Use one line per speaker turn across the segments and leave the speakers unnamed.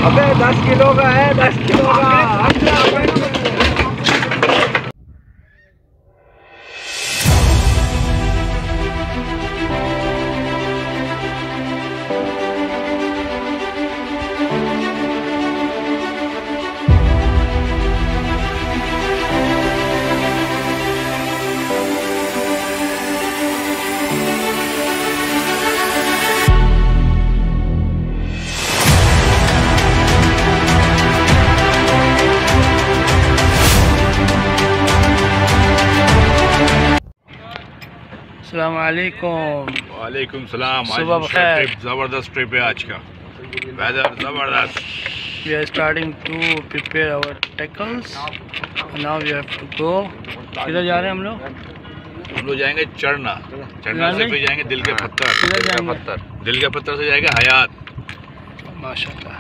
अबे 10 किलो का है, 10 किलो का। अस्सलाम वालेकुम।
वालेकुम सलाम।
सुबह बखैर।
ज़बरदस्त ट्रिप है आज का, वेदर ज़बरदस्त।
We are starting to prepare our tackles. Now we have to go. किधर जा रहे हैं हम लोग?
हम लोग जाएंगे चढ़ना से फिर जाएंगे दिल के पत्थर। दिल के पत्थर से जाएंगे हयात।
माशाल्लाह।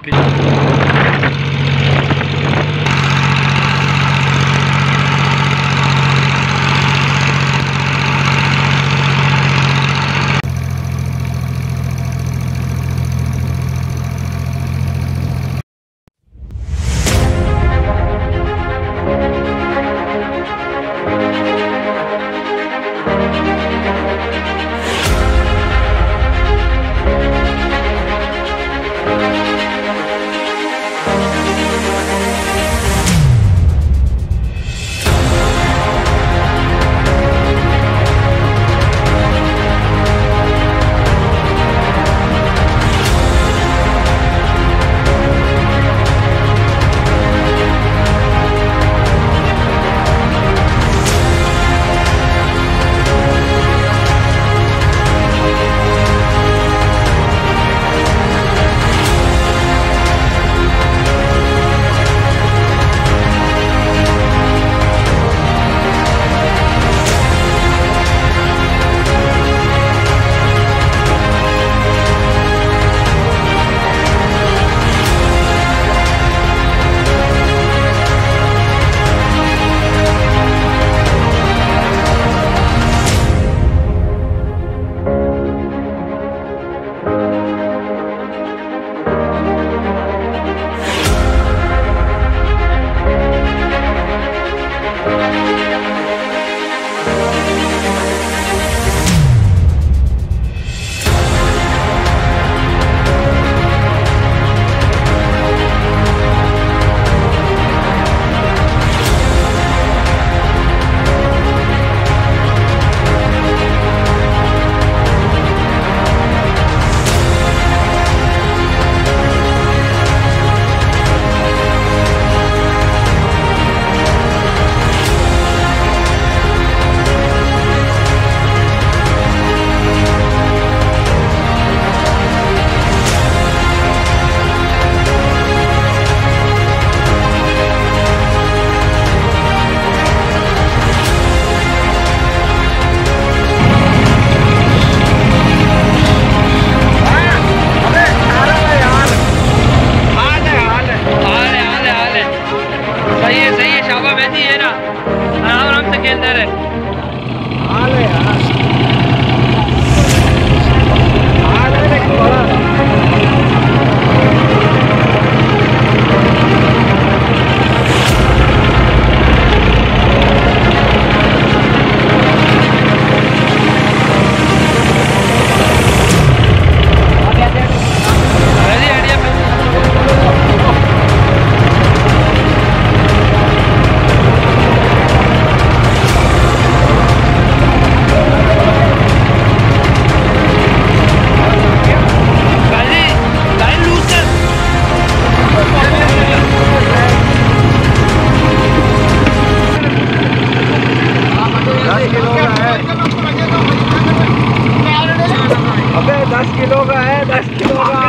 अबे 10 किलो का है, 10 किलो का।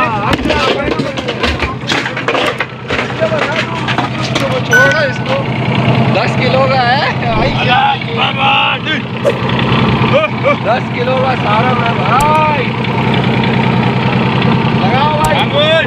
10 किलो का है, 10 किलो का सारा है भाई। लगाओ भाई।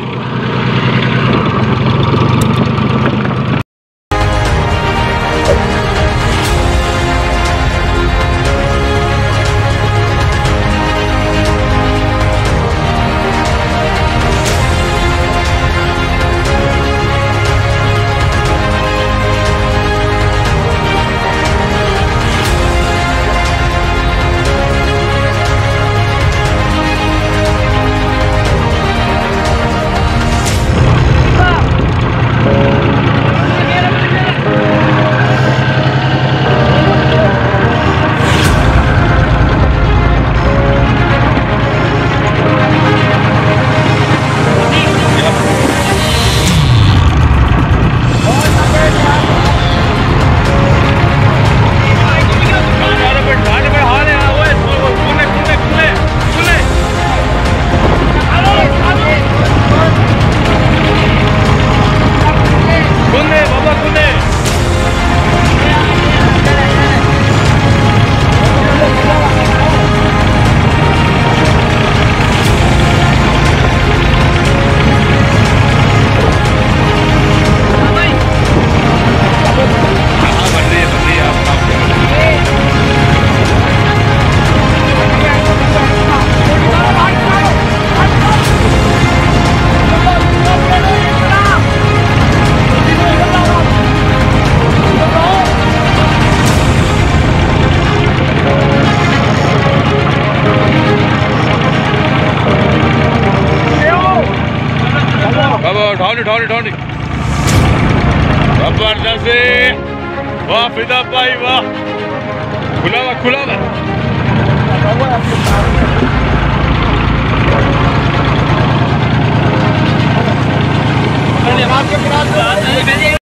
उठाओ जबरदस्त है। वाह फिदा भाई वाह, खुला हुआ